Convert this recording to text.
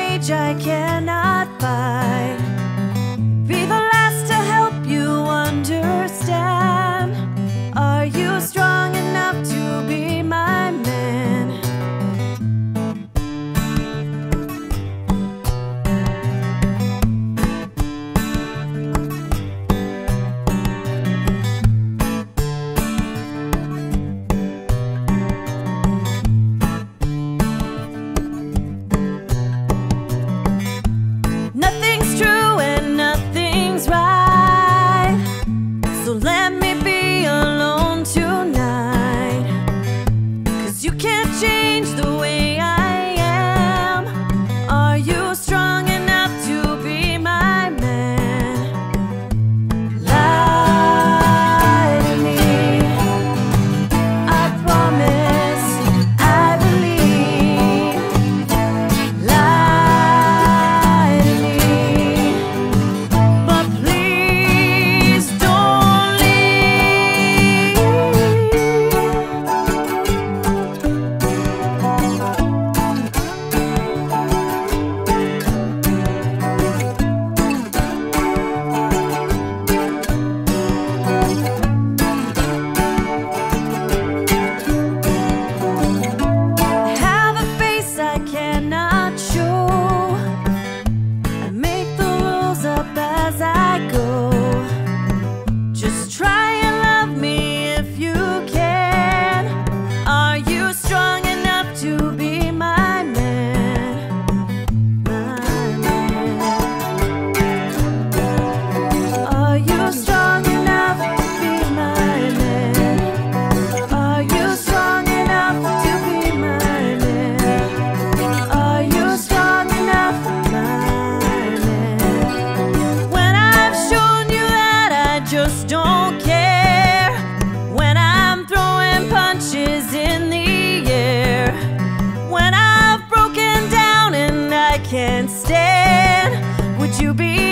rage I cannot fight. Be the last to help you understand. Are you strong enough to be my man? Nothing's true and nothing's right, so let me be alone tonight. 'Cause you can't change the way I am. Are you strong enough to be my man? Lie to me, I promise, I believe. Lie to me, but please don't leave. I have a face I cannot show. I make the rules up as I go. Just try and love me if you can. Are you strong enough to be my man? My man. Are you strong enough to be my man? Are you strong enough to be my man? Are you strong enough, my man? When I've shown you that I just don't care, when I'm throwing punches in the air, when I've broken down and I can't stand, would you be